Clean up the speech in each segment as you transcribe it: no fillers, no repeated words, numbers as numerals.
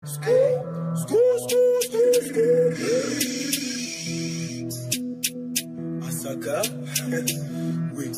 Asaka, wait.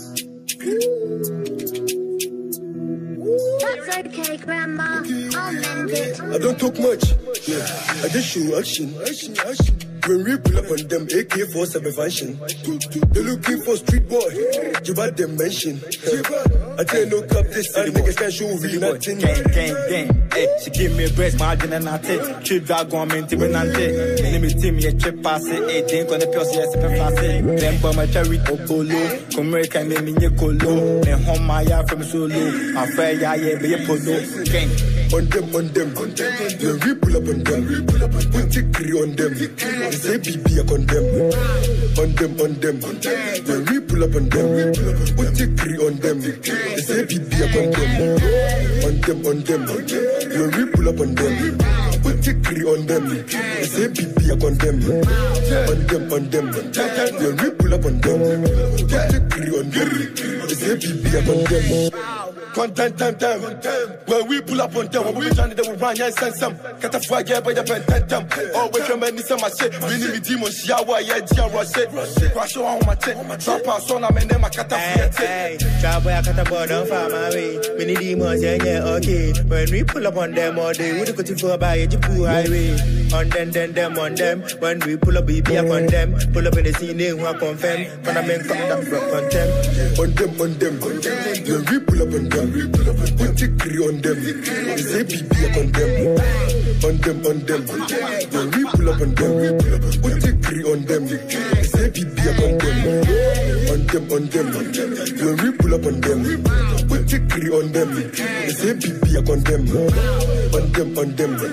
That's okay, Grandma. I'll mend it. I don't talk much. Yeah, I just show action. When we pull up on them, AK-47 function. They're looking for street boy. Jibba dimension. I tell you no cap this and niggas can't show really nothing. Gang. Hey, she give me a breast margin and I take. Trip dog on me, Tim and Ante. Enemy team, yeah, trip pass it. Hey, think on the pills, yes, if I say. Then bomb my cherry Obolo. Come America, me, me, Colo. And home my yard from solo. I'm fair, yeah, be a polo. Gang. On them. When we pull up on them, put tickry on them. They say BB on them. On them. When we pull up on them, put tickry on them. They say BB on them. On them. When we pull up on them, put tickry on them. They say BB on them. On them. When we pull up on them, put tickry on them. They say BB on them. Content time. When we pull up on them, when we trying to do run, yeah, send some. Cut a flag, yeah, by the pen, always from any some shit. We need me demon, shower, yeah, rush it. Crash on my tent. Drop our son, I'm in them, I cut a hey, travel, I cut a board on farm away. We need demons, yeah, okay. When we pull up on them all day, we do go to for by a Jipu highway. On them, on them. When we pull up, we be up on them. Pull up in the scene, they won't confirm. When I make up from contempt. On them. When we pull up on them. Put tickry on them. They say BB on them. On them. When we pull up on them, put tickry on them. They say BB on them. On them. When we pull up on them, put tickry on them. They say BB on them. On them. When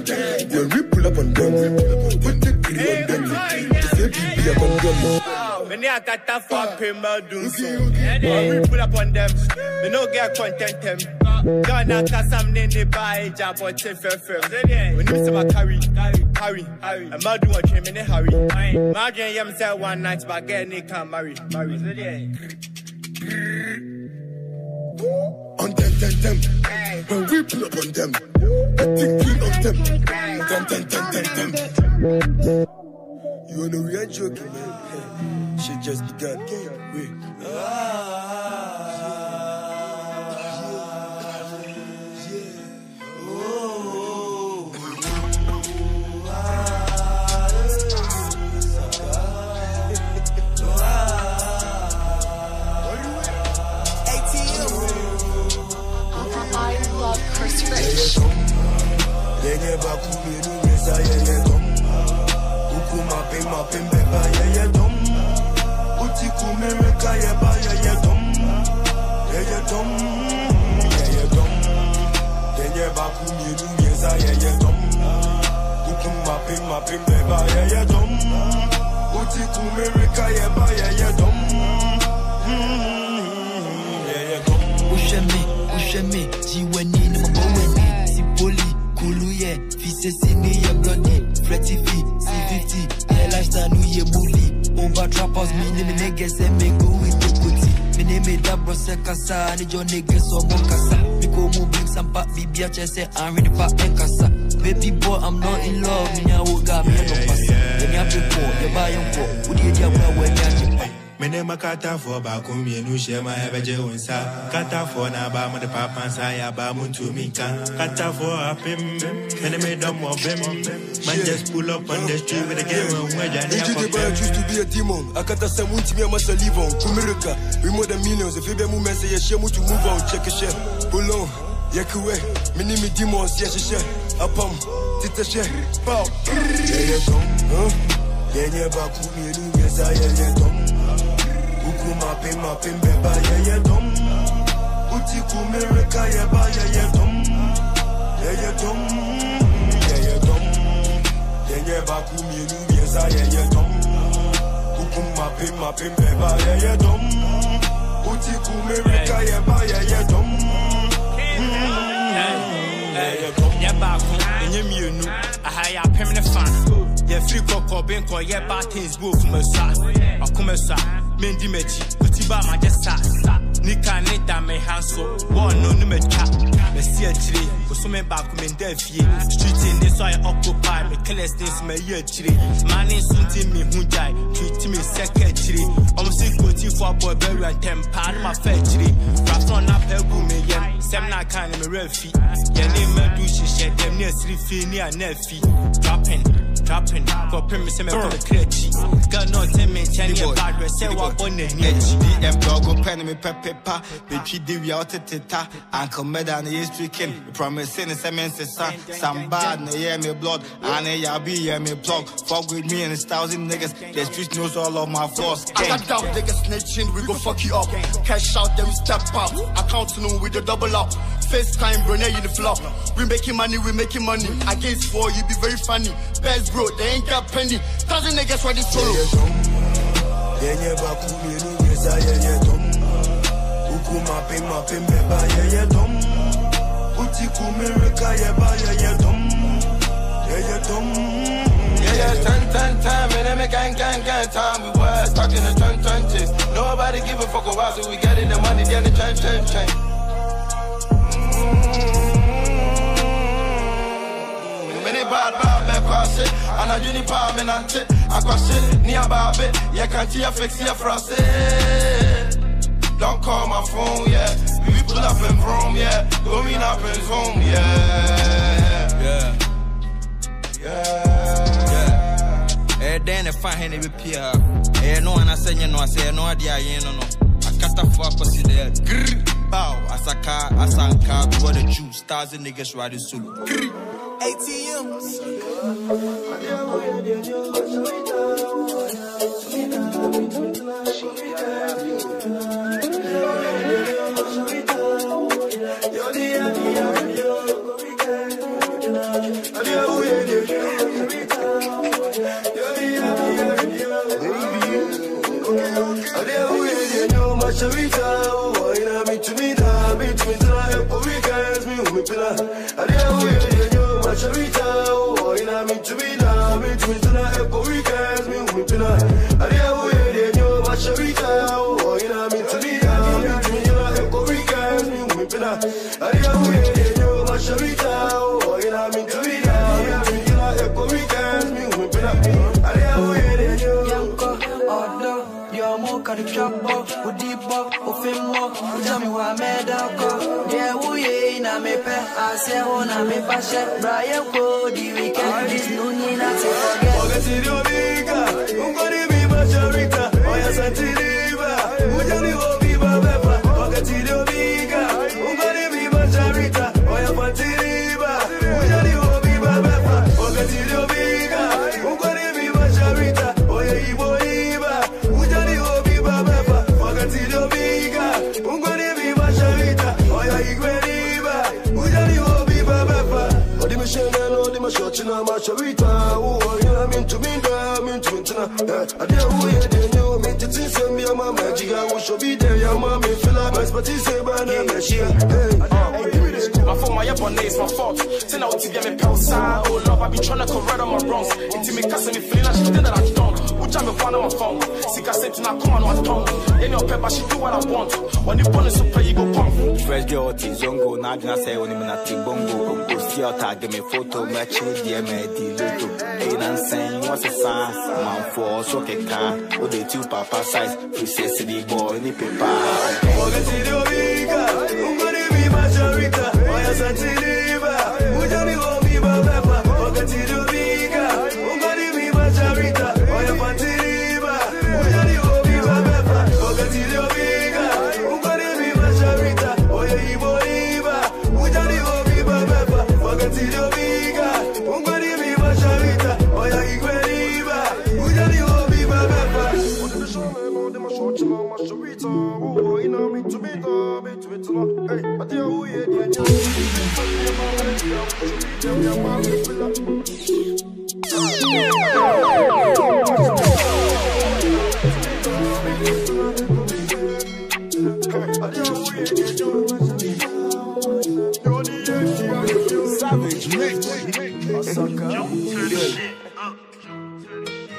we pull up on them, put tickry on them. They say BB on them. When they got that fuck criminal do so. When we pull up on them, we no get content them. Gonna cast some in the buy job or take fair. When you say about carry. I'm not doing what you in a hurry. Margin yam say one night, but get they can't marry. On them. When we pull up on them, put tickry on them. You know we ain't joking, man. Shit just begun. Wait. Your niggas so mokasa. Me go move bring some back, baby. I just say I'm ready for Enkasa. Baby boy, I'm not in love. Me now got me no pass. Then you have to go, you buy your go. Would you do when you me name a kata for bakum, you know, share my heavy unsa. Kata for na ba mo the papa and saya ba muntu minka. Kata for a pim, and I made them of him. Man just pull up on the street with a game and where I used to be a demon. I got a semunti me a must live on. Kumirica, we more than millions. If you be movement, say a shame to move on, check a share. Pull on, Yakuwe, mini me demons, yes, a share. Upon, Tita share, bow. Yeah, Bakumi, yes, I am. Mapping, beba, yeah, dum. Utiku America, yeah, dum. Yeah, dum. Yeah, Bakumi, yes, I am. Dum. Ukum mapping, beba, yeah, dum. Utiku America, yeah, dum. Yeah, Baku, and you knew. I had a permanent fan. Yeah, free cocoa, bingo, yeah, bad things, both from a side. I come a side. Mendi mechi, Kutiba Majesta. Nika nita me haso, one no me chat. Me see a tree, for some back me defie. Street in this I occupy, me killers this me year tree. Man is something me who die, treat me secretary. I'm sick with you for boy berry and temper, my factory. Rap on up a me yen, sem na kind of me refi. Your name me do she shed them near 3 feet near Nephi. Dropping, for premise me for the cretchy. Girl, no tell me, Chenny, bad, we say what on the HDM dog, pen me pepper, bitchy divvy out teta, Uncle Medan is tricking. Promising a semester, some bad, near me blood, and a be me plug. Fuck with me and it's 1,000 niggas. The street knows all of my flaws. I got down, niggas snitching, we go fuck you up. Cash out, then we step up. Accounting with the double up. FaceTime, Brunei in the flop. We making money. Against 4, you be very funny. Best bro, they ain't got penny. 1,000 niggas ready solo. Yeah, baku me no yesa yeah tom. Uku mapping beba yeah tom. Uti kumirika yeah tom. Yeah tom. Yeah, 10 time, and then gang time. We were stuck in the 2020s. Nobody give a fuck about so we get it the money, then the change. Bad, cross it, and I uni power me nante. I cross it, near Barbie, yeah, can't you fix your frost it? Don't call my phone, yeah. We pull up in Rome, yeah. Going up in home, yeah. Then if I had a repair, no one I say, no, I say, no idea, no. I cut a fuck was there. Bow, Asaka, Asanka, what the Jews, 1,000 niggas riding solo. ATM. Brian Cody, we can't this no need not to forget. My phone, my upon is my fault. Then I would give me Pelsa. Oh, love, I be trying to correct on my wrongs. Into me, cause me feeling like she did that I don't. Would jam me on my phone? Sick, I said to not come on my tongue. In your paper, she do what I want. When you bonus to play, you go pump. Fresh girl, Zongo, now I say, when you're not bongo, go see your tag, give me photo, match with the MD. Ain't I'm saying, what's a sign? Man, for so can with the 2 papa size, we say, city boy, the paper.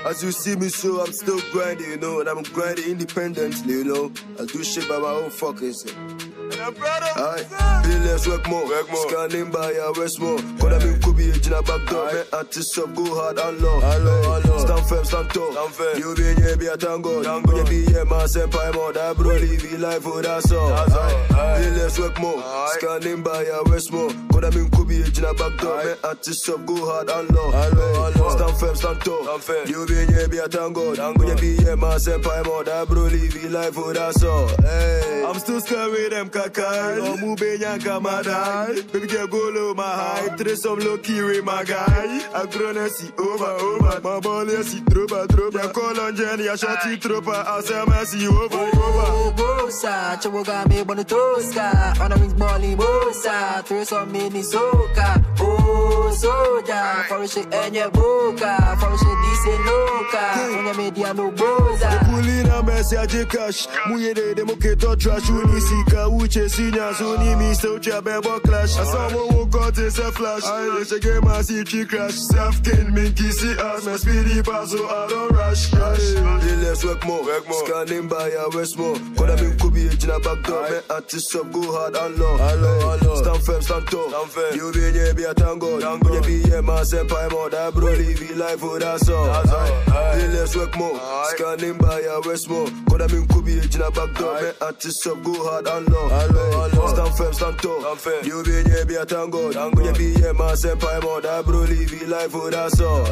As you see me, so I'm still grinding, you know, and I'm grinding independently, you know. I do shit by my own fucking self. Aye, less work more. Scanning by a West more. Could have been could be a Gina back door. Man, artists up, go hard and low. Stand firm, stand tall. You be in here, be a tango. You be here, man, senpai more. That bro, live your life for that song. Less work more. Scanning by a West more. Could have been could be a Gina back door. Man, artists up, go hard and low. Stand firm, stand tall. You be in here, be a tango. You be here, man, senpai more. That bro, live your life for that song. I'm still scared with them kakai. Oh, mube yanka madai. Baby girl go low my high. Trace some low key with my guy. I grown and see over. My ball is see tropa. Ya call on Jenny, I shot it tropa. I say I see over. Bosa, Chaboga me bono tosca. On a rings balling bosa. Trace some mini soca. Oh, soja. For a shit and your boca. For a shit decent loca. On your media no boza. Pulling a message cash. Muye de demoketo trash. Uni sika uche sinya. Suni mi so chabebo clash. I saw one got is a flash. I let you get my CG crash. Self-kin minky see us. My speedy pass so I don't rush. Let's work more. Scanning by a West more. Could have been could be a Gina back door. Man, artists up, go hard and low. Stand firm, stand tall. You be in here, be a tango. You be here, man, senpai more. That bro, live your life for that song. Let's work more. Scanning by a West more. Could have been could be a Gina back door. Man, artists up, go hard and low. Stand firm, stand tall. You be in here, be a tango. You be here, man, senpai more. That bro, live your life for that song.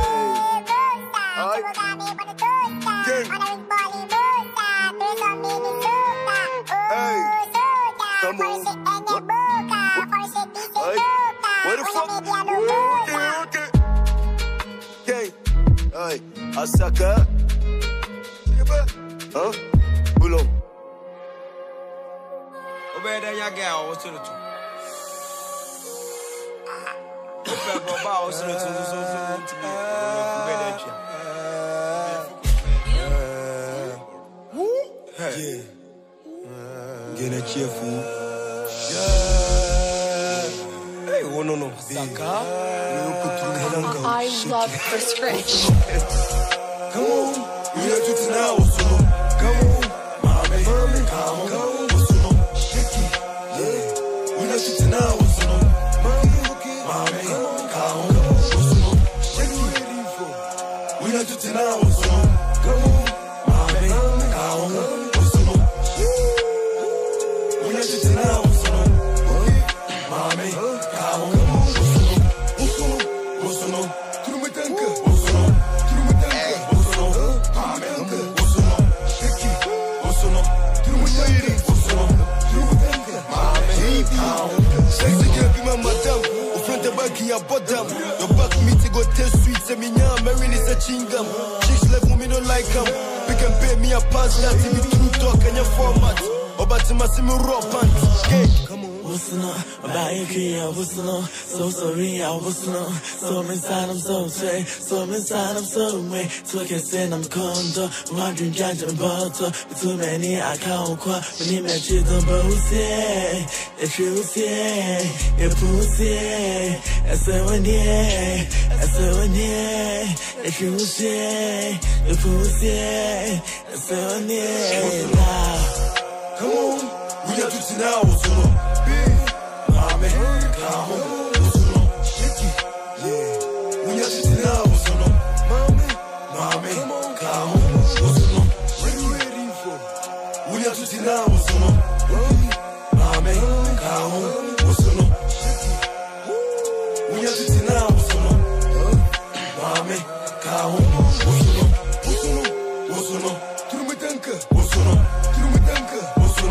Come on. What the fuck? Okay. Hey, Asaka. Huh? Pull up. Obey that, y'all get all to the two. Yeah. Getting cheerful. Hey, oh no. I love Chris Rich. Come on, we have to now. Come on, mommy, come on, what's no? Shaky, yeah. We have to now. Mommy, come on, what's no? Shaky, we have to now. Come on, mommy, come on, what's no? We have to now. Mommy, come on, what's no? Your back me to go taste sweet. Say me now, Marin is a chingam. Chicks left me don't like them. We can pay me a pass that to be true talk and your format. Or but to my simi raw pants. Come on. What's up? About your key, what's up? So sorry, I was not. So inside, I'm so straight. So inside, I'm so way. So I can send I'm condo. My dream judge and butter. Too many, I can't quite. When you met you, the bullshit. The truth, yeah. Your pussy. I said, when yeah. I said, when yeah. The truth, yeah. Your pussy. I said, when yeah. Come on, we got to now, so Mommy, come on, what's no? Shaky, yeah. We got to now, so Mommy, come on, what's no? What you ready for? We got to now, so Mommy, come on, what's no? We got to now, so Mommy, come on, what's no? What's no? Turme tanka, what's no? Turme tanka.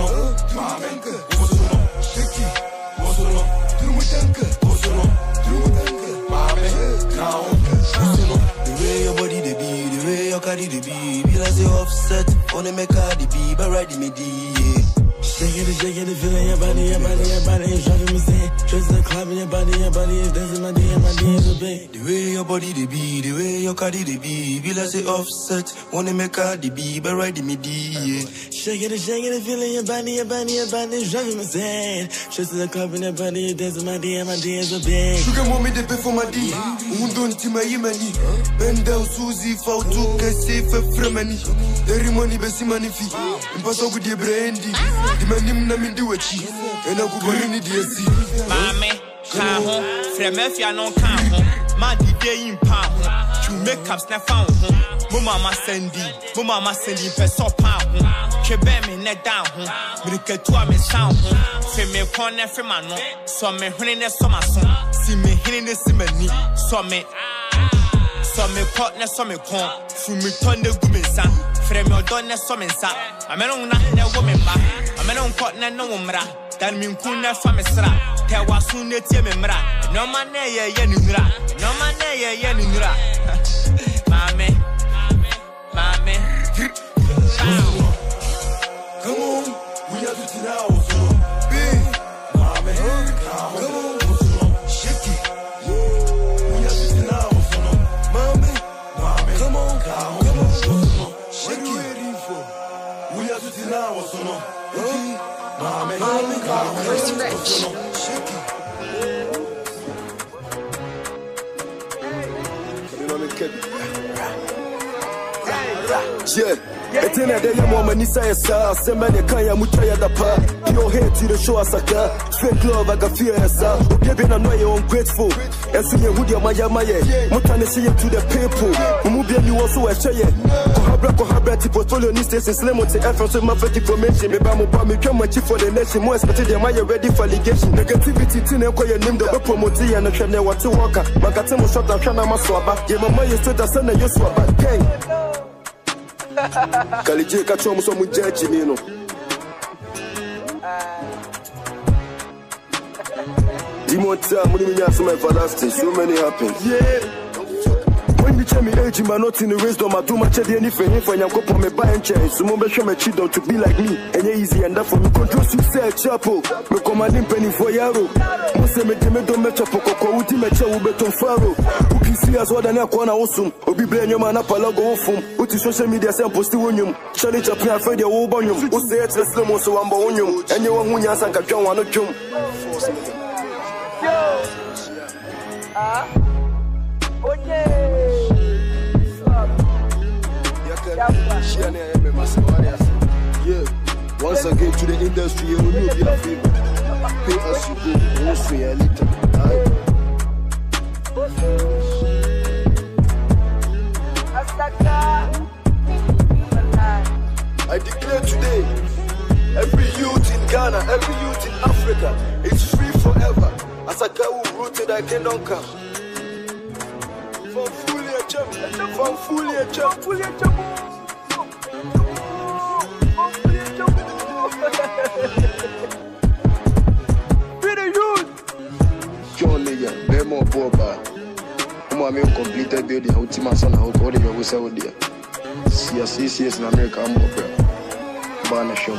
The way your body they be, the way your cardi they be like say offset, on the make cardi be, but right me D. Shaking it, feeling your body is driving me insane. Trust the club in your body is dancing my DM's a bang. The way your body they be, the way your cardi they be like say Offset, wanna make Cardi be, but ride me D. Shaking it, feeling your body is driving me insane. Trust the club in your body is dancing my DM's a bang. Sugar mommy they pay for my D, don't tima yemani. Bend down Suzy, fall to get safe from money. Every money besi money fee, impossible with the brandy. The man him na me do a chi, and I go go in the DSC. Mame, come home, Fremefia no come home. Man, the day in pound, to make up snap found home. Mama Sandy, Peso pound home. Chebe me net down home, Milk to me sound home. Feme corner from my no, so me hunting a summer song. See me hitting the simony, so me partner, so me con, from me turn the good son. Frame your donor, so me sa. I'm not a woman, I'm an partner, no woman. Dan min kuna famesra te wasune tie memra no man na ye nura mame come on we have to sit down so big mame come on shake it we have to sit down so mame come on shake it we have to sit down so Chris Rich. Yeah, it's in a day, woman, is a star. Send me the Kaya Mutaya the pa. Your head to the show us a car. Straight love, I can feel a star. Giving a no ungrateful. And see you with your Maya. Mutani see you to the people. Umubian, you also a share. Kohabra, portfolio needs to slim on the effort of my information. Maybe I'm about me come chief for the nation. More expected than Maya ready for allegation. Negativity to them, call your name, the promoter and a channel what to walk. Makatemo shot and Shana Maswaba. Yeah, my Maya stood as son of your swap gang. Kalije kachomu so mujeji nino. Dimonta muni minyasa my everlasting. So many happen. Yeah. When you tell me age, man, not in the wisdom, I do much of anything. For young couple, me buy and change. So, mom, show me children to be like me. And yeah, easy and that for me. Control success, chapel. Me commanding penny for Yaro. Most of me don't match up for Coco, who match up with Beton Faro. Who can see us what I know, awesome. Who be blame your man up a logo of him. Who to social media send posting. Charlie Chaplin, I find your whole bunion. Who say it's the slim so I'm bonium. And you want Munyas and Kajon, one of Jum. Yeah, once again to the industry, you will be a favor. Pay as you go, also a little. I declare today, every youth in Ghana, every youth in Africa is free forever. As a guy who rooted, I cannot come. From fully a champ, from fully a champ, fully a champ. John Leah, Nemo Boba. Whom I mean completed building, Ultima Son, how to order your sell there. CSCS in America, I'm over. Banner show.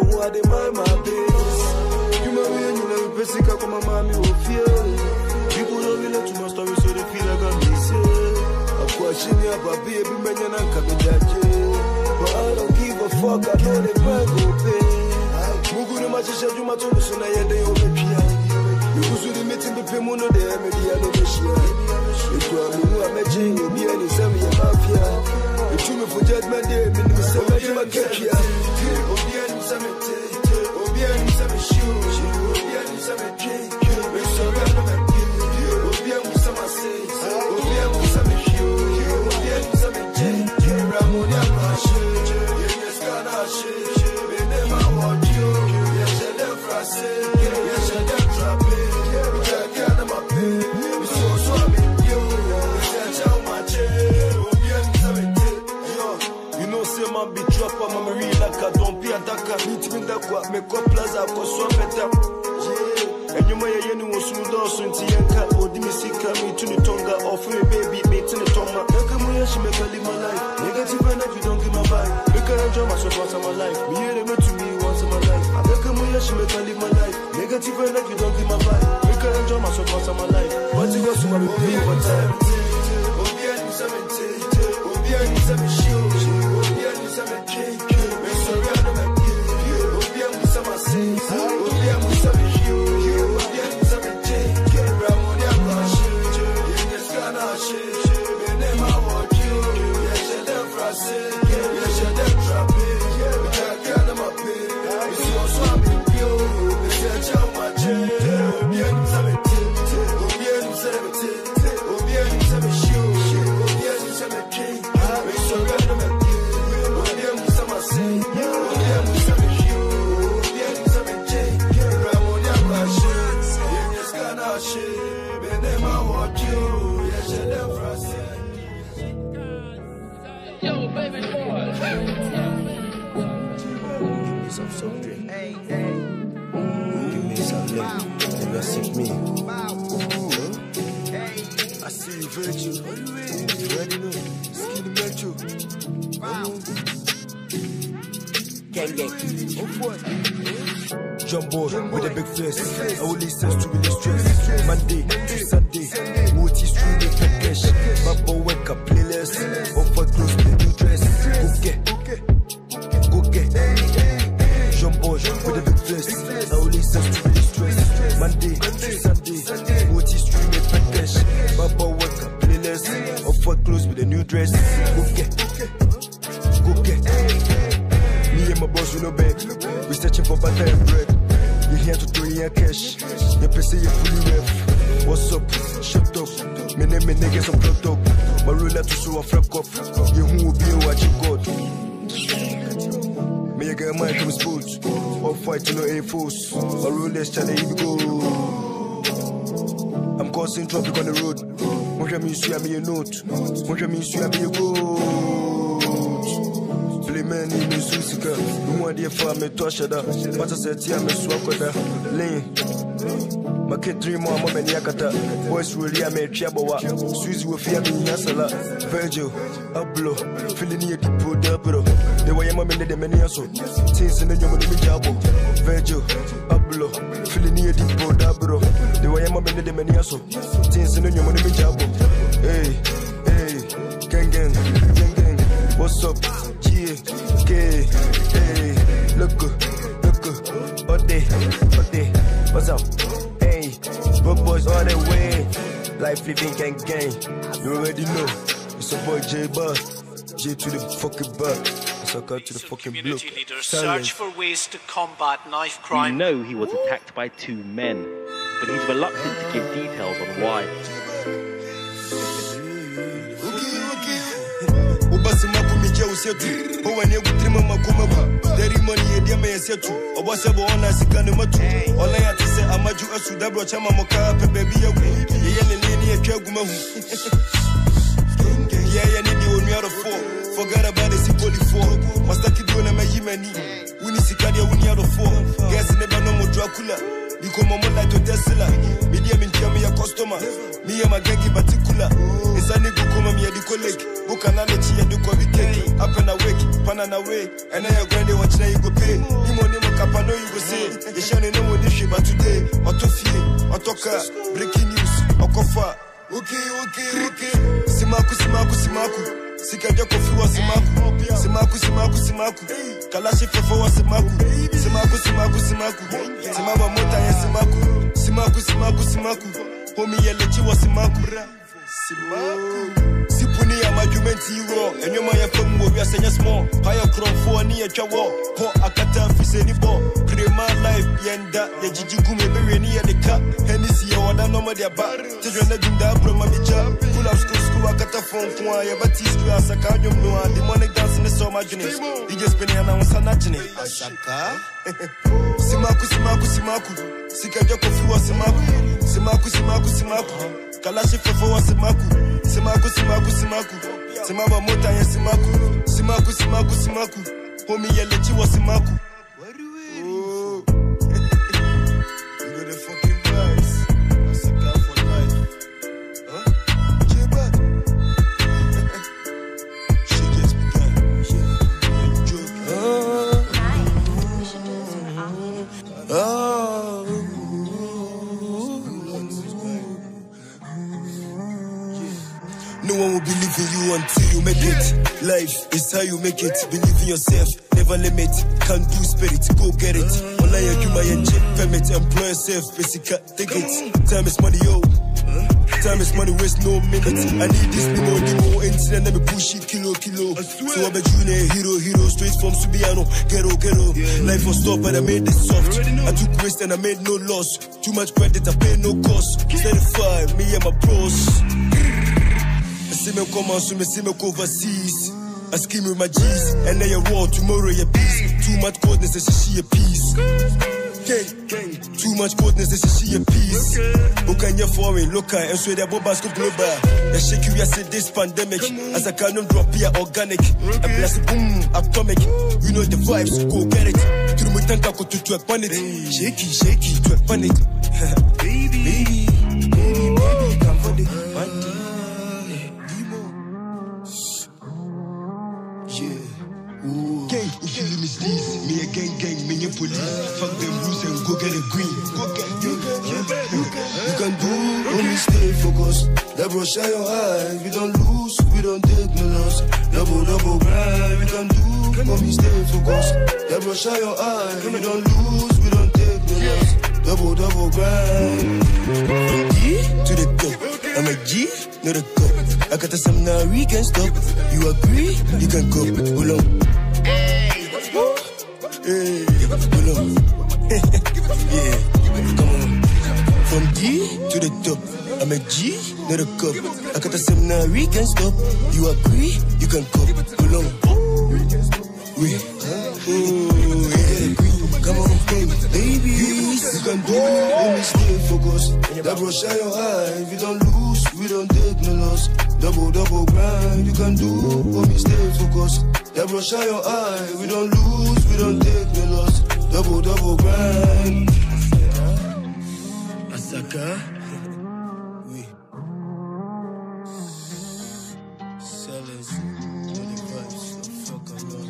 who are they my base. You know me and you know me, Pesica, come on, mommy, will fear. People don't relate to my story, so they feel like I'm missing. I'm questioning about baby, man, and I'm coming that but I don't give a fuck, I know they might go pay. Muguru Matisha, you might always say, I day over Pia. You was with the meeting with Pimuno, the media, no issue. It was me who I met you, you'll be any semi mafia. The truth for judgment day, minimum seven, you might get here. Obian Cemetery, Obian Cemetery, Obian Cemetery, we're surrounded. Obian Cemetery, Obian Cemetery, Obian Cemetery, Ramonia Mashi, yes, Ganashi, we never want you, yes, and then Frase, yes, and then Trappe, we can't my pay, we so swami, you, yes, and how much, Obian Cemetery, you know, say, man, be trapper, Marie, like I don't be a daka, meet me that what make up plaza, for so better. And you may any was smooth also in Tianka or Dimisika, me to the Tonga, or for a baby, me to the Tonga. Nakamuya, she make a live my life. Negative energy, don't give my vibe. Make her enjoy myself once in my life. Me hear them to me once in my life. Nakamuya, she make a live my life. Negative energy, don't give my vibe. Make her enjoy myself once in my life. But you got to my baby over time. Obian Cemetery, Obian Cemetery, Obian Cemetery, we're surrounded by Obian Cemetery, Obian Cemetery. I see you, Virgil. You already know. Skinny Metro. Gang. Jumbo with a big face. I will listen to really stress. Monday to Sunday. Multi stream with the cash. My boy wake up playlist. Offer close with the new dress. Go get. Jumbo with a big face. I will listen to really stress. Monday to Sunday. Multi stream with the cash. My boy wake up playlist. Offer close with the new dress. Go get. Me and my boss, we no beg. We searching for butter and bread. You here to throw your cash. You PC, you fully ref. What's up? Shut up. Me name me niggas, I'm plugged up. My ruler to show a frack up. You who will be a watching God. Me a get mine from sports. Or fight to no Air Force. My ruler's trying to go. I'm causing traffic on the road. What I mean, see me a note. What I mean, see me a go. Man in the Susika, no idea for me to shada. But I said, I'm a swakada. Lane, my kid dream more than Yakata. Boys really, I made Chabawa. Suzy will fear me, Yasala. Virgil, Ablo, feeling near the pro double. The way I'm a minute, the many also. Since in the Yomi Jabo. Virgil, Ablo, feeling near the pro double. The way I'm a minute, the many also. Since in the Yomi Jabo. Hey, gang, what's up? Okay, hey, look good, all day, what's up? Hey, broke boys all the way, life living gang, you already know, it's a boy J Bar, J to the fucking bar, suck out to the fucking block. Community leaders search for ways to combat knife crime. We know he was attacked by 2 men, but he's reluctant to give details on why. Oh, when you dream of Makuma, there is money in the Mayasetu, or what's ever on as a Ganamatu. All I have to say, I'm a Jew, Sudabro Chamamoka, baby, a Kaguma. Yeah, I need you on me out of 4. Forgot about the Sipoli 4. Must I keep doing a Mayimani? We need to Gadia Unia the four. Yes, never no more Dracula. Become more like to Tesla. Medium in me a customer. Me and my gangy particular. It's a nigga come me at the colleague. Book an allergy and do coffee cake. Up and awake, pan and away. And then you're going to watch now you go pay. You money no cap, I know you go say. You shall know what this shit, but today, Otofie, Otoka, breaking news, Okofa. Okay. Simaku. Sikaja kofi wa Simaku. Kalashi fefo wa Simaku. Simaba mota ya Simaku. Homi yelechi wa Simaku. Sipuni ya majumenti iro. Enyoma ya femu wa senya small. Haya kromfo ni ya chawo. Po akata fiseni bo. Krema life yenda. Ya jijigume bewe ni ya deka. Henisi ya wada noma dia ba. Tejwe na junda broma bija. Pull up school akata fonfwa. Ya batisku ya asaka nyomnoa. Demonic dance in the summer journey. DJ spinning and I'm sanachine. Asaka. Simaku. Sikaja kofi wa Simaku. Kalashi fefo wa Simaku. Simaba mota ya Simaku. Homi yelechi wa Simaku. You got the fucking vibes. Asaka for life. Huh? J-Bad. She just began. No one will believe in you until you make it. Life is how you make it. Believe in yourself, never limit. Can't do spirit, go get it. Online you my check permit. Employ yourself, basic take it. Time is money, yo. Time is money, waste no minute. I need this more internet, let me push it, kilo. So I bet you a hero, straight from Subiano, ghetto. Life was tough, but I made it soft. I took risk and I made no loss. Too much credit, I paid no cost. Certified, me and my bros. I see me come on, so me see me go overseas. I scheme with my G's, and then you raw, tomorrow your peace. Too much coldness, and she a piece. Gang. Too much coldness, and she a piece. Book on your foreign, local, and so they're bombas go global. They shake you, I say this pandemic. As I can't drop here, organic. I blast it, boom, atomic. You know the vibes, go get it. To the mutanka, go to twerk on it. Shaky, twerk on it. Baby, come for the money. Gang, if you miss this, me a gang, me a police. Fuck them rules and go get a green. You can do, only stay focused. Double shine your eye, we don't lose, we don't take no loss. Double grind, we can do, only stay focused. Double shine your eye, we don't lose, we don't take no loss. Double grind. From G to the top, I'm a G, not a cup. I got some now, we can stop. You agree, you can go, hold on. Hey, hold on. Yeah, come on. From D to the top, I'm a G, not a cup. I got some now, we can stop. You agree, you can go, hold on. Wait, come on, baby, you can do it, only stay focused. Double shine your eye, if you don't lose, we don't take no loss. Double grind, you can do, only stay focused. Double shine your eye, we don't lose, we don't take no loss. Double grind. Asaka, oui. Sellers, all the vibes, so fuck alone.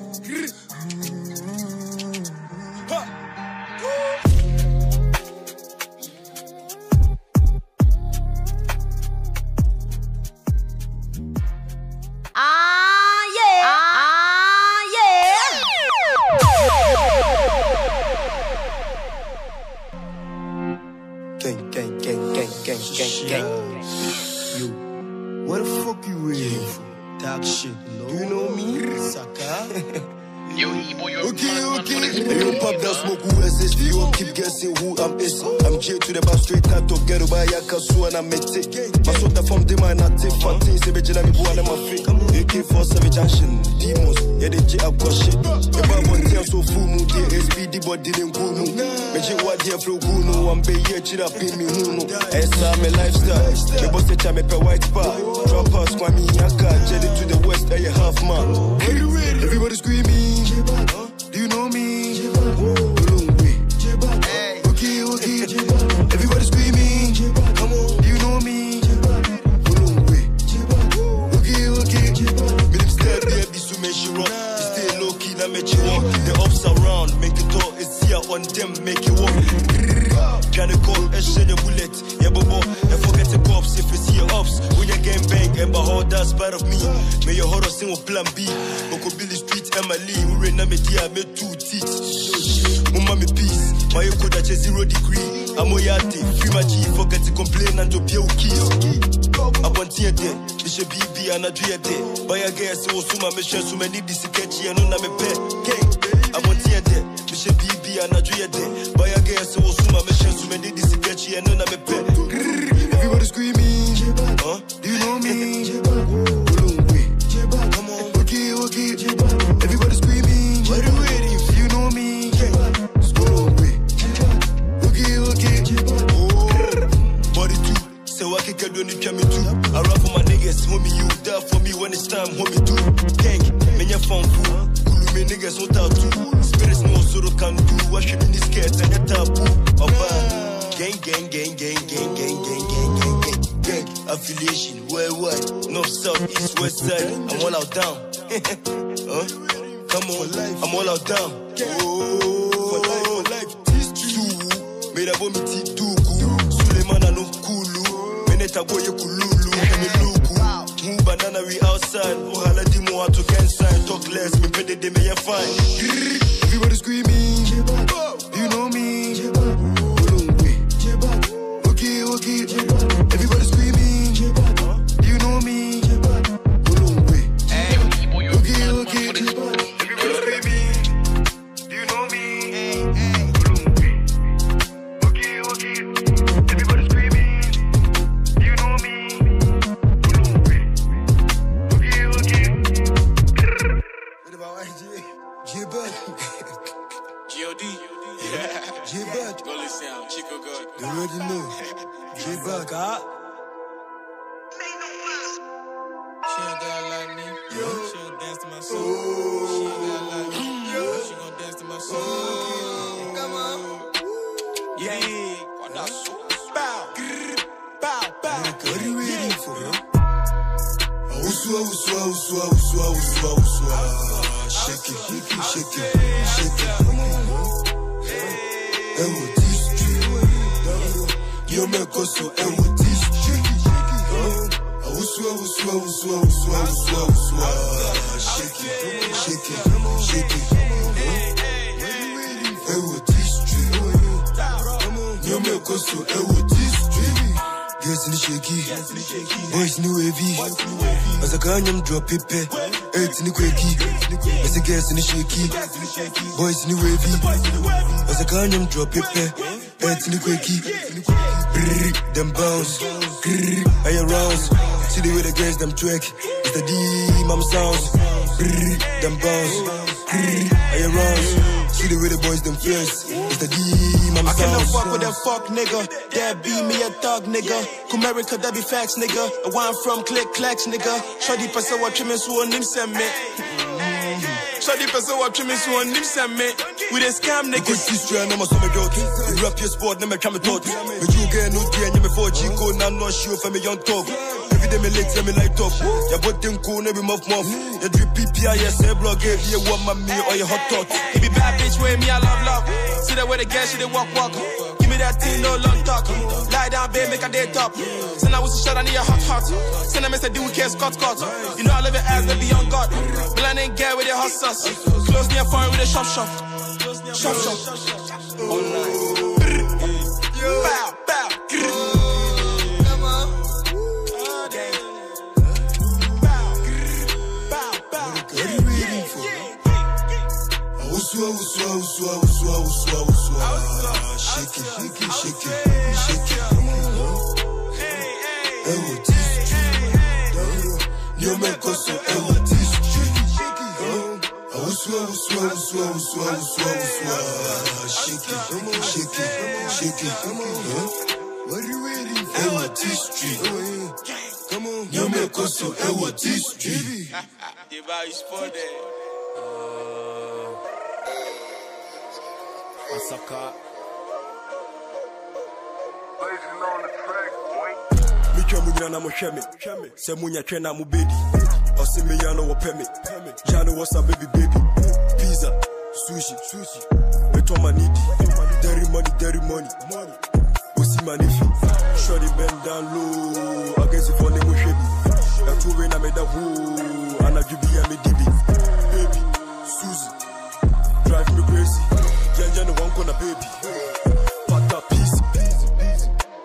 Gang. Yo, what the fuck you waiting for? Talk shit, no. You know me? Saka. Okay. Hey, yo, pop that smoke, who is this? You all keep guessing who I'm is. I'm J to the bar, straight out of ghetto by Yakasu and I'm it. My soda from the man, I take 14, say, bitch, I'm going to my feet. AK-47 junction, demons, yeah, they J up got shit. The bar one tear so full mood, yeah, SPD, but didn't go no. Make it what here flow, go no, I'm bay here, chill up in me, who know. It's my lifestyle. The boss said, I'm a white spot. Drop house, Kwame Yaka, jetted to the west, I half man. Everybody screaming. Do you know me? on them, make it work. Can you call a shade of bullet? Yeah, bobo, and forget the cops if it's here ups. When you game bang, and behold, that's part of me. May your horror sing with plan B. Boko Billy Street, Emily, who ran me dear, made 2 teeth. Mummy peace, my code at 0 degree. I'm Oyate, free my G, forget to complain and to pay keys. I want here, it should be an adria day. By a guess, also my mission, so many discretion, and on my pet. I want here, it should be an adria day. By a guess, also my mission, so many discretion, and on my pet. Everybody screaming, huh? Do you know me? Come on, okay. Everybody screaming, what are you waiting if you know me? So I can get on the camera too. I rap for my niggas, homie, you die for me when it's time, homie, too. Gang, man, you're fun fool. Kulu me niggas, no tattoo. Spirits no sort can do. I should be this cat and a taboo. Gang. Affiliation, worldwide. North, south, east, west side. I'm all out down. Come on, I'm all out down. For life, this true. Made up on me, T2. Suleiman, I know Kulu. Meneta boy, Kululu. Move banana, we outside. Ohala Dimo, to can sign. Talk less, me better, they may fine. Everybody screaming. Do you know me? Okay. Everybody screaming. Do you know me? Okay. Everybody screaming. Do you know me? Okay. Everybody screaming. Do you know me? Okay. What about J-Bud? G.O.D. J-Bud. Go listen, Chico God. You already know. J-Bud. She ain't got like me. She gon' dance to my song. She ain't got like me. She gon' dance to my song. Come on. Yeah. What that so? Bow. What are you waiting for? Uswa. Shake it. Ewo district. You make us so Ewo district. Uswa. Shake it. Ewo district. You make us so Ewo district. Girls in the shaky, boys in the wavy. As a Ghanaian drop it, eight in the quakey. As a girls in the shaky, boys in the wavy. As a Ghanaian drop it, eight in the quakey. Them bounce, I arouse. See the way the girls them twerk. It's the D-Mom sounds. Them bounce, I arouse. See the way the boys them fierce. It's the D-Mom sounds. I cannot fuck with that fuck nigga. That be me a thug nigga. Kumerica that be facts nigga. I want from click clacks nigga. Shady person what trimming so on him send me. Shady person what trimming so on him send me. We the scam niggas. Good history and I'm a summer dog. You rap your sport, never come thought. But you get no day and you before Chico, now I'm not sure for me young talk. Every day me legs, let me light up. Your butt them cool, every muff. You drip PPIS, blog, you want my me or your hot tot. He be bad bitch with me, I love. See that way the girl, she they walk. Give me that thing, no long talk. Lie down, babe, make a day top. Send I was a shot, I need a hot. Send a message, do we care, Scott. You know I love your ass, baby, on God. But I ain't get with the hot sauce. Close near foreign with a shop. Shop. Online. Bow. Come on. What are you waiting for? Uswa. Shake it. Ewo district. You make us so Ewo district. Uswa. Shake it. What are you waiting for? Ewo district. Come on. You make us so Ewo district. The bar is for there. Masaka. Micha munyana mo hweme. Se munya twena mo bedi. Ose me yana wo peme. Jano was a baby. Pizza, sushi. Betoma nidi. baby. Pata peace, peace, peace.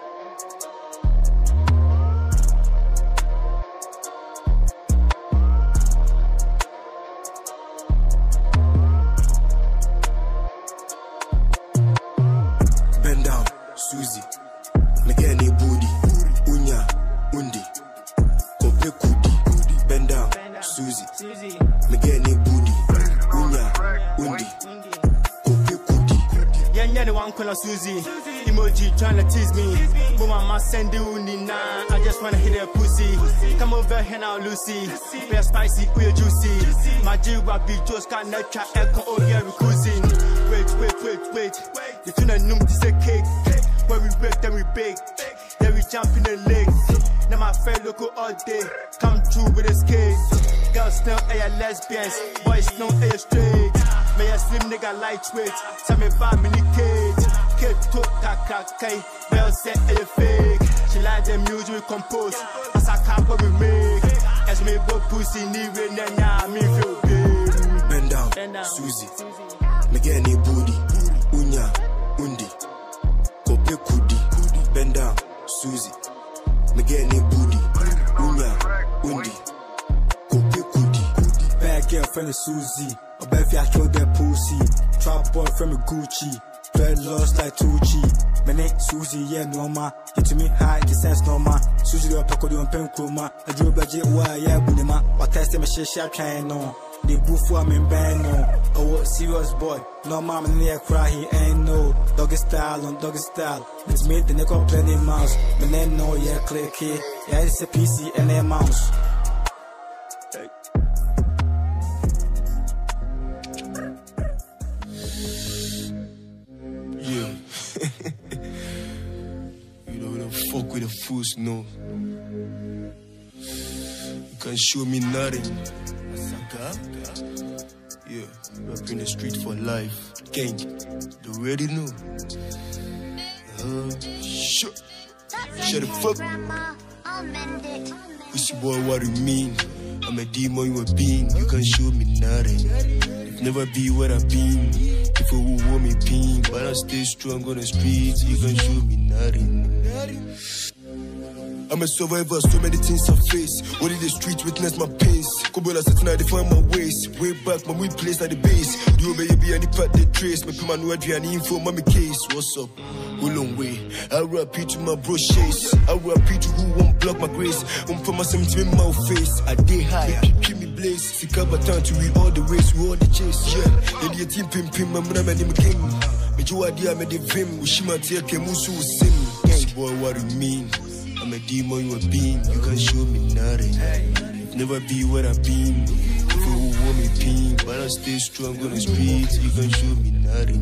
Bend down, Susie. Me get any booty. Unya, undi. Kope kudi. Bend down, Susie. Me get any booty. Unya, undi. Kope kudi. Yeah, the one called Susie. Emoji tryna tease me. But mama send you Nina. I just wanna hit that pussy. Come over here now, Lucy. We are spicy, we are juicy. My G-Wap be just kinda try echo, oh yeah, we cruising. Wait. The tuna noom is a cake. When we break, then we bake. Then we jump in the legs. Now my friend look all day. Come through with a skate. Girls know they lesbians. Boys know they straight. May a slim nigga lightweight. Some me 5 minute cage. Kid took kakakai. Well set a fake. She like the music we compose. As I can't what we make. As me go pussy near now me feel big. Bend down, Susie. Me get any booty. Unya, undi. Kope kudi. Bend down, Susie. Me get any booty. Unya, undi. Kope kudi. Bad girl friend of Susie. I bet if I throw that pussy. Trap boy from me Gucci. Dread lost like Tucci. My name Susie, yeah, normal. You to me high, the sense normal. Susie, do a paco do a pen chroma. I drew a budget, why, yeah, Bunima. Or test him a shit, trying no. The booth for me, band no. Oh, serious boy. No, mama, near cry, he ain't no. Doggy style on doggy style. It's me, the neck of plenty mouse. My name no, yeah, click here. Yeah, it's a PC and a mouse. Yeah. You know, we don't fuck with the fools, no. You can't show me nothing. Yeah, rap in the street for life. Gang, you already know. Shut the fuck. Pussy boy, what do you mean? I'm a demon, you a being. You can't show me nothing. If never be what I've been. If I will want me pain, but I stay strong on the streets. You can't show me nothing. I'm a survivor, so many things I face. Only the streets witness my pains. Kobola sitting out, they find my ways. Way back, my weed place at the base. Do baby, any part they trace. My pima no and info, mommy case. What's up? A long way. I rap it to my bro chase. I rap it to who won't block my grace. For my same in my face. I day high, keep me blaze. Sick up a time to read all the ways, we all the chase. Yeah, and the team pim, I'm not many king. Me you idea, me the vim. Ushima take a musu sim. Boy, what do you mean? I'm a demon, you a being. You can't show me nothing. Never be what I've been. If you want me pain, but I stay strong on the streets. You can't show me nothing.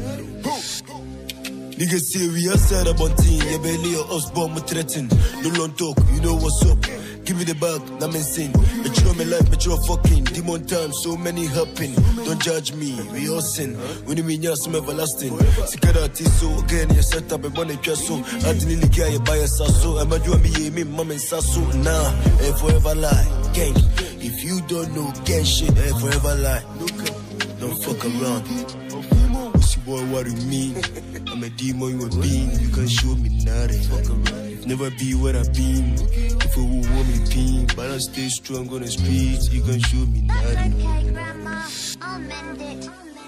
Niggas say we outside a bunting. Yeah, belly or us bomb me threaten. No long talk, you know what's up. Give me the bag, I'm insane. But you know my life, but you're fucking. Demon time, so many happen. Don't judge me, we all sin. When you mean some everlasting. Sikarati so again, you set up a money so. I didn't care you buy a sasso. I'm a do me, mom and sasso. Nah, I forever lie. Gang, if you don't know gang shit, I forever lie. Don't fuck around. Pussy boy, what do you mean? I'm a demon, you a being. You can't show me nothing. Never be what I've been. If I will want me pain, but I stay strong on the streets. You can show me nothing. Okay, Grandma, I'll mend it.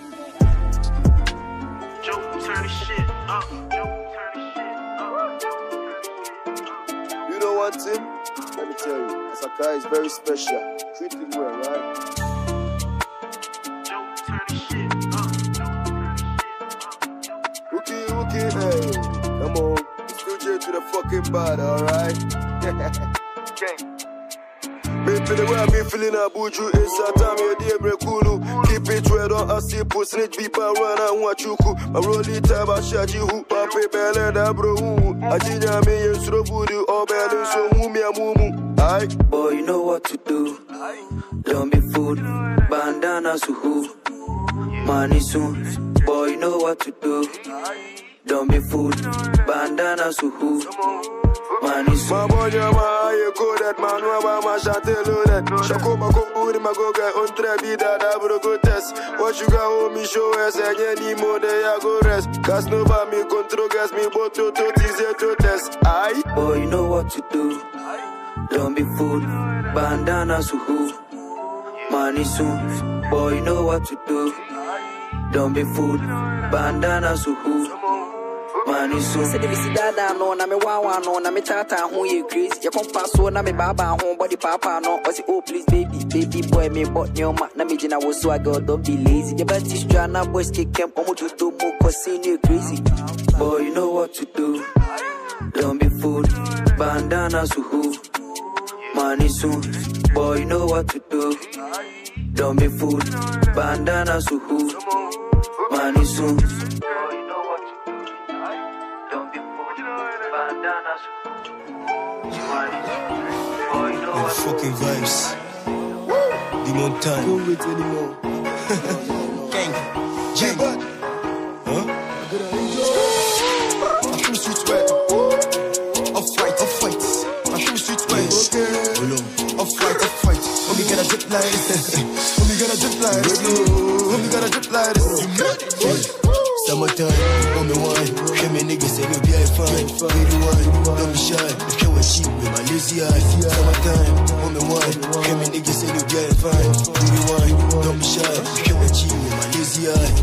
Joe, turn the shit up. You know what, Tim? Let me tell you, Sakai is very special. Treat him well, right? Joe, turn the shit up. Okay, hey, come on. To the fucking body, alright? Baby, the way I've been feeling a buju is a time your day break cool. Keep it red on a see pussy, snitch people run and watch you cool. My rolly tab, I shot you who papi belly da bro. I did a million stroke woody or belly, so who me a mumu. Aye, boy, you know what to do. Don't be fooled, bandana suhu. money soon. Boy, you know what to do. Don't be fooled. Bandana suhu. Money soon. My boy, you go that man, who my chantel loaded. Shako Mako, my go get on trebida, that would go test. What you got home, me show us, and any more day I go rest. Cause no by me control gas me, but to tease to test. Aye. Boy, you know what to do. Don't be fooled. Bandana suhu. Money soon. Boy, you know what to do. Don't be fooled. Bandana suhu. Money soon. Say if you dada no, na me wawa no, na me tata who you crazy. You come pass so na me baba home, body papa no. I say oh please baby boy me bought your mat. Na me jina was swag girl, don't be lazy. The best is Joanna boys kick camp, omo to do mo cause you crazy. Boy, you know what to do. Don't be fooled. Bandana suhu. Money soon. Boy, you know what to do. Don't be fooled. Bandana suhu. Money soon. Fucking vibes. The mountain. Don't wait anymore. Gang. Huh? I feel sweet wet. Off fight. I feel sweet wet. Off fight. Homie got a drip like this. Homie got a drip like this. Homie got a drip like this. Summertime, on me wine. Show me niggas say me be fine. Be the one, don't be shy. If you a cheap with my lazy eyes. Summertime, on me wine. Show me niggas say me be fine. Be the one, don't be shy. If you a cheap with my lazy eyes.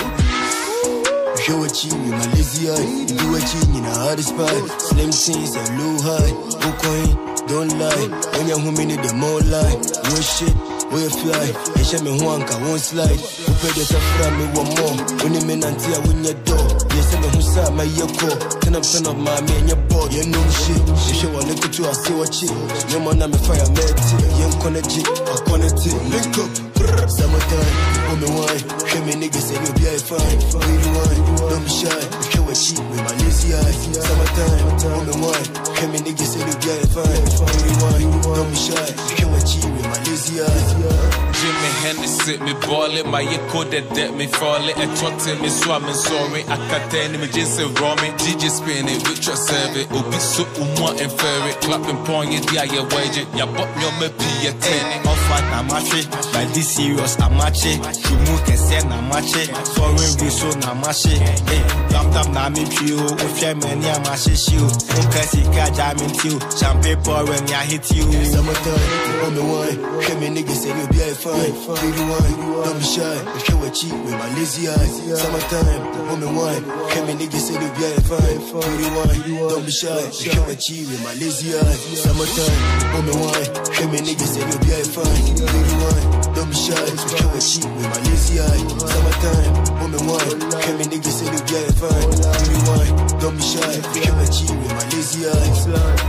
If you a cheap with my lazy eyes. Do a cheat in the hardest spot. Slim things and low high. No coin, don't lie. When you're home in the more lie. Real shit. Where you fly, and show me one car won't slide. You pay the stuff me one more. When you mean until I win your door. You say me who saw my yoko. Turn up my man, your boy, you know shit. You show a look at you, I see what shit. Your man, I'm a fire, man. You ain't connect it, I connect it. Link up, summertime, on me wine. Show me niggas say you be fine. Be the one, don't be shy. You show a cheat with my lazy eyes. Summertime, on me wine. Show me niggas say you be fine. Be the one, don't be shy. You show a cheat with my lazy eyes. Jimmy Hennessy, me ball it, my echo that debt me fall it, and talk to me swimming sorry. I can't tell me just a roaming. DJ spin it with your service. Ubi so and ferry, clapping point it, yeah, you wage it. Ya bought your me P a 10. Off what I'm matching, by this serious I'm matching. You move and send I'm matching. Foreign resource I'm matching. Hey, laptop na me pure, if you're many I'm matching you. Ukasi kajamin you, champagne pouring ya hit you. Summertime, on the wine. Show me niggas say you be fine. Be the one, don't be shy. If you a cheat with my lazy eyes. Summertime, on the wine. Show me niggas say you be fine. Be the one, don't be shy. If you a cheat with my lazy eyes. Summertime, on the wine. Show me niggas say you be fine. Be the one, don't be shy. If you a cheat with my lazy eyes. Summertime, on the wine. Show me niggas say you be fine. Be the one, don't be shy. If you a cheat with my lazy eyes.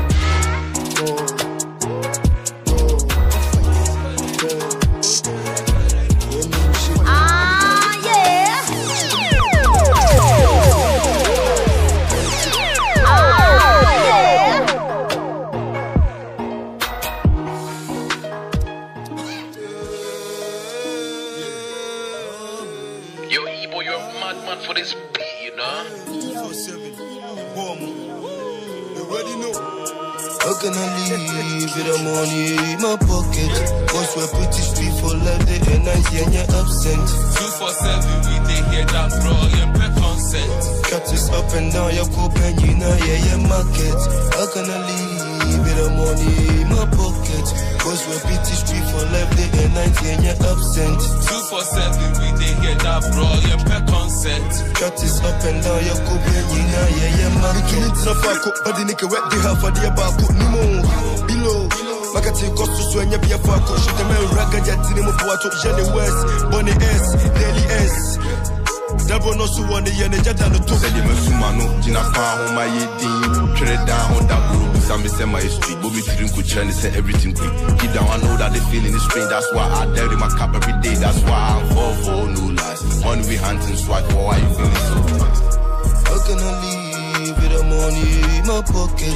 For this beat, you know? 4-7, boom. You already know. How can I live with the money in my pocket? Once we're pretty street for life, day and night, and you're absent. 247, we take here that bro, you're per consent. Cut this up and down, your cope and you know, yeah, market. How can I live with the money in my pocket? Once we're pretty street for life, day and night, and you're absent. 247, we take here that bro, you're per consent. Cut this up and down, your cope and you know, yeah, market. It's not far, but the nigga wet the half of the about Nimo below. Makati kostu so enya bia fa ko shoot me raga jatini mo po to Jenny West Bonnie S Daily S Dabo no so one ye ne jada no to Seli me suma no jina fa ho ma ye din trade down on that bro some say my street but me drink ku chani say everything quick deep down I know that the feeling is strange that's why I dare my cap every day that's why I'm for no lies on we hunting swag for why you feeling so how can I live with the money in my pocket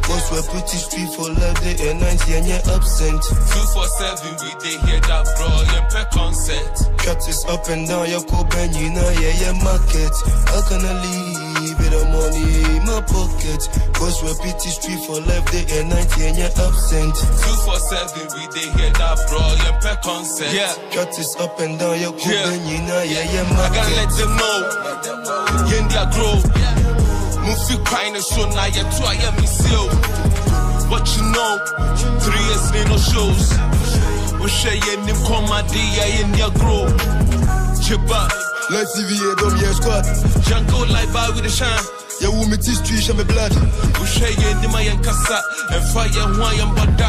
Cause we're pretty street for love, day and night, and you're absent. 247, we they hear that bro, yeah, per concert. Cut is up and down, your cope and you know, yeah, market. How can I leave with the money in my pocket? Cause we're pretty street for love, day and night, and you're absent. 247, we they hear that bro, yeah, per concert. Yeah. Cut is up and down, your cope and you know, yeah, market. I gotta let them know, yeah, they grow. Mufi crying and show now, yeah, 2 I am still. What you know, 3 years in no shows. We share your name, comedy, yeah, in your grow. Chiba, let's see the dumb year squad. Janko like by with the shine. Yeah, woman, this street, show me blood. We share your name, I am Kasa, and fire, why I'm Bada.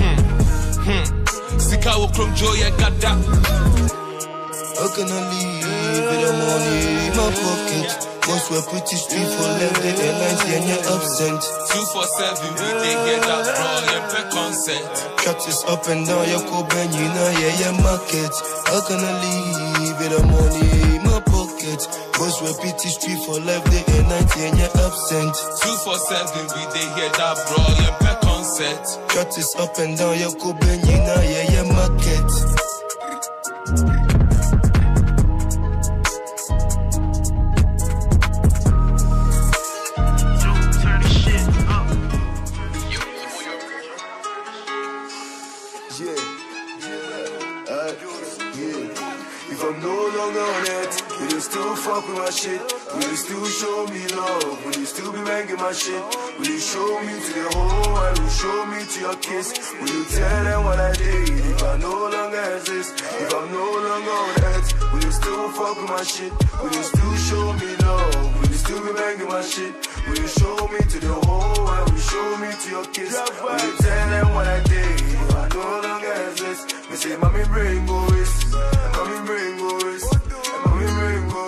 Sika will come joy, I got that. How can I leave with the money in my pocket? Cause we're pretty street for love, day and night, and you're absent. 247, we they get that bro, yeah, per concert. Cut is up and down, your cope and you know, yeah, market. How can I leave with the money in my pocket? Cause we're pretty street for love, day and night, and you're absent. 247, we they hear that bro, yeah, per concert. Cut is up and down, your cope and you know, yeah, market. Fuck with my shit, will you still show me love? Will you still be banging my shit? Will you show me to the whole world? Will you show me to your kiss? Will you tell them what I did? If I no longer exist, if I'm no longer on earth, will you still fuck with my shit? Will you still show me love? Will you still be banging my shit? Will you show me to the whole world? Will you show me to your kiss? Will you tell them what I did? If I no longer exist, me say, mommy bring boys, mommy bring boys, mommy bring boys.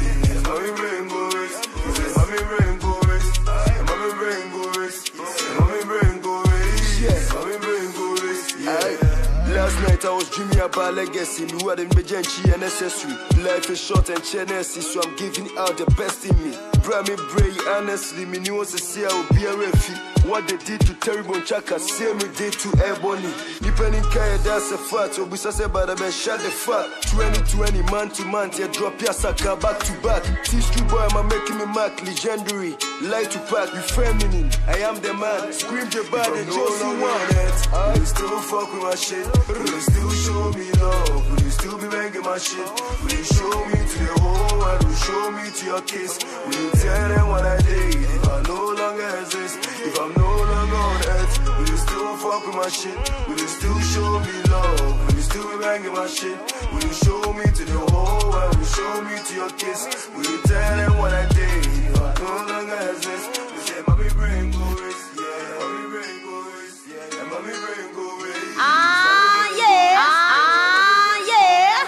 Last night I was dreaming about legacy. Me what in Bejenchi and accessory. Life is short and Tennessee, so I'm giving out the best in me. Bra me bray, honestly, me knew was a say I would be a refi. What they did to Terry Bonchaka, same we did to Ebony. Depending Kaya, that's a fact. So we say but I been shut the fuck. 2020, man to man, yeah, drop your sucker back to back. See boy, I'm making me mark, legendary. Light to pack, you feminine. I am the man, scream the body, just you want it. Will you still fuck with my shit? Will you still show me love? Will you still be banging my shit? Will you show me to the whole world? Will you show me to your kiss? Will you tell them what I did? If I no longer exist, if I'm no longer on earth, will you still fuck with my shit? Will you still show me love? Will you still be banging my shit? Will you show me to the whole world? Will you show me to your kiss? Will you tell them what I did? If I no longer exist, you say, mommy bring boys, yeah, mommy bring boys, yeah, mommy bring boys. Ah, yeah, ah, yeah.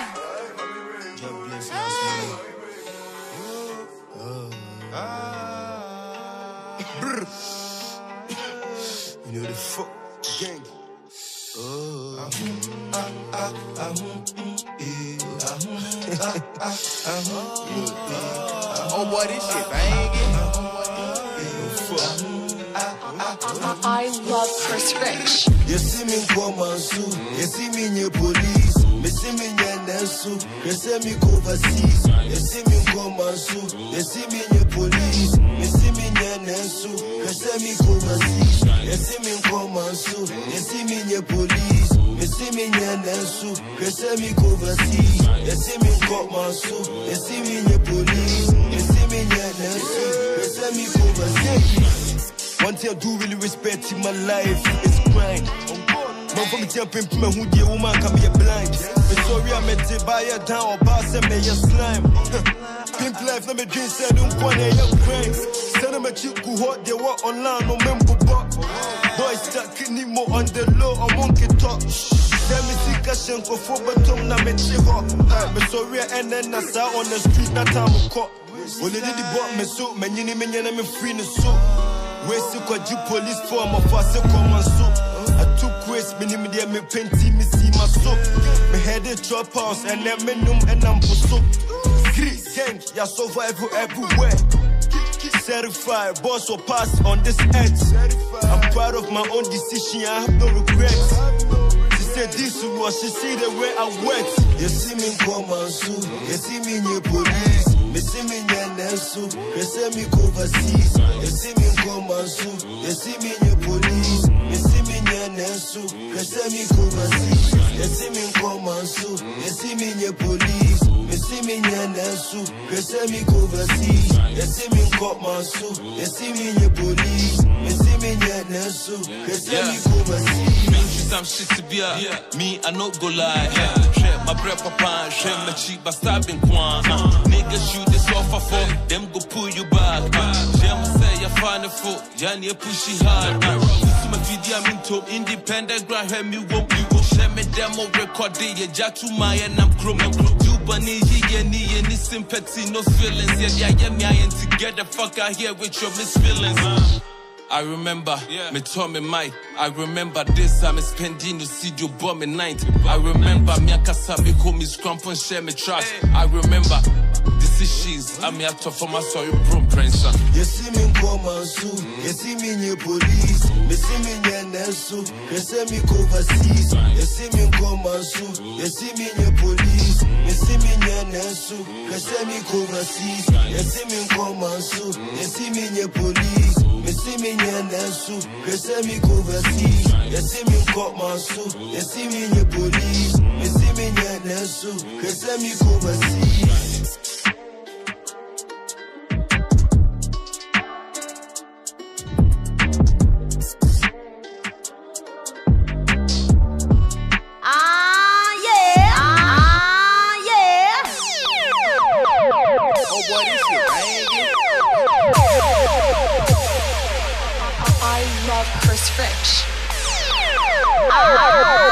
You know the fuck gang. Oh boy, this shit banging. I love Chris Rich. You see me come on zoo, you see me in your police, you see me in your Nelson, you see me go overseas, you see me come on zoo, you see me in your police, you see me in your Nelson, you see me go overseas, you see me come on zoo, you see me in your police, you see me in your Nelson, you see me go overseas, you see me come on zoo, you see me in your police, you see me in your Nelson, you see me go overseas. One thing I do really respect in my life is grind. Man from me jumping to my hood, the woman can be a blind. But sorry I met to buy a down or boss and me a slime. Pimp life, no me drink, say don't go on a young grind. Send them a chick who hot, they work online, no member but. Boys stuck in more on the low, I won't get talk. Tell me see cash and go for but tongue, na me chick hot. But sorry I end then I saw on the street, that time I caught. When they did the bought me so, man, you need me, and I'm free in the soup. Where's the police for my fast come and so I took waste, me there, me painty, me see my soap. Me head a drop house and let me know and I'm for soap. Great gang, ya survival everywhere. Certified, boss or pass on this earth. I'm proud of my own decision, I have no regrets. She said this was, she see the way I went. You see me come and sue, you see me in your police. Me see me in your nesu, you see me go overseas. You see me come and sue, you see me in your police. Me see me in your nesu, you see me go overseas. You see me come and sue, you see me in your police. Me see me in your nesu, you see me go overseas. You see me come and sue, you see me in your police. Me see me in your nesu, you see me go overseas. Some shit to be me, I no go lie. My breath papa, share my cheek, but stabbing kwan. Niggas shoot this offer for them go pull you back. Share my say you're fine for Yanni pushy hard. My video I'm into independent grind, hear me won't you go share me demo record it, jack to my and I'm chrome. You bunny, any sympathy, no feelings. Yeah, me, I ain't together. Fuck out here with your misfeelings. I remember, me Tommy Mike. I remember this time, me spending to see you bomb at night. I remember, me a kasabi call me scrump and share me tracks. I remember, this is she's. I'm here to for my sorry broom prince. You see me come and sue, you see me in your police. Me see me in your nesu, you see me go overseas. You see me come and sue, you see me in your police. Me see me in your nesu, you see me go overseas. You see me come and sue, you see me in your police. Me see me in your nesu, you see me go overseas. You see me come and sue, you see me in your police. Me see me in your nesu, you see me go overseas. I love Chris Rich.